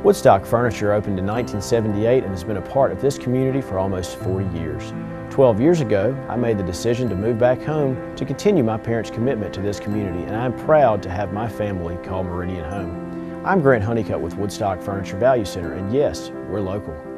Woodstock Furniture opened in 1978 and has been a part of this community for almost 40 years. 12 years ago, I made the decision to move back home to continue my parents' commitment to this community, and I'm proud to have my family call Meridian home. I'm Grant Honeycutt with Woodstock Furniture Value Center, and yes, we're local.